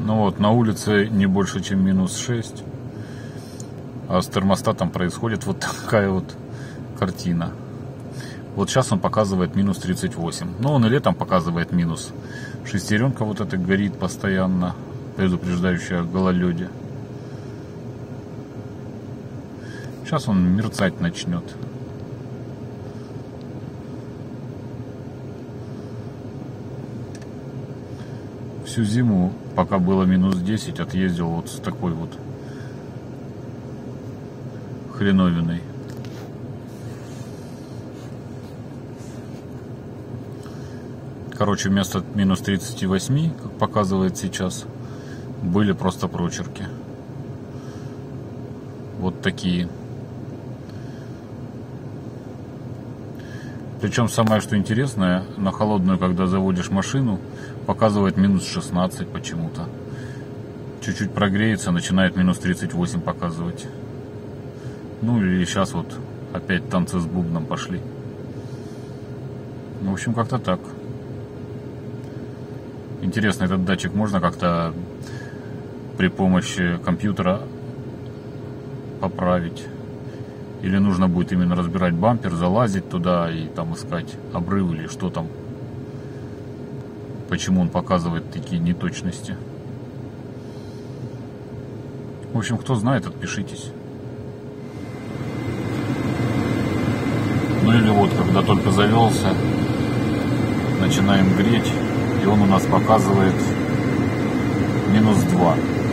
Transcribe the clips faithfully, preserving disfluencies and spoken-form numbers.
Ну вот, на улице не больше, чем минус шесть. А с термостатом происходит вот такая вот картина. Вот сейчас он показывает минус тридцать восемь. Но он и летом показывает минус. Шестеренка вот эта горит постоянно, предупреждающая о гололеде. Сейчас он мерцать начнет. Всю зиму, пока было минус десять, отъездил вот с такой вот хреновиной. Короче, вместо минус тридцати восьми, как показывает сейчас, были просто прочерки. Вот такие. Причем самое что интересное, на холодную, когда заводишь машину, показывает минус шестнадцать почему-то. Чуть-чуть прогреется, начинает минус тридцать восемь показывать. Ну или сейчас вот опять танцы с бубном пошли. В общем, как-то так. Интересно, этот датчик можно как-то при помощи компьютера поправить? Или нужно будет именно разбирать бампер, залазить туда и там искать обрыв или что там? Почему он показывает такие неточности? В общем, кто знает, отпишитесь. Ну или вот, когда только завелся, начинаем греть, и он у нас показывает минус два.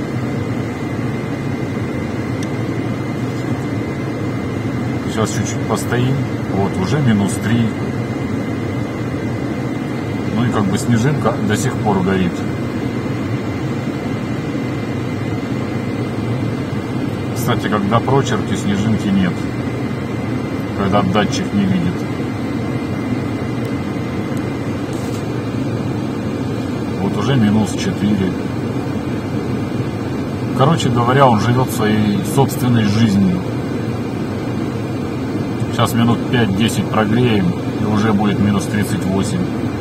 Сейчас чуть-чуть постоим, вот уже минус три. Ну и как бы снежинка до сих пор горит. Кстати, когда прочерки, снежинки нет. Когда датчик не видит. Вот уже минус четыре. Короче говоря, он живет своей собственной жизнью. Сейчас минут пять-десять прогреем, и уже будет минус тридцать восемь.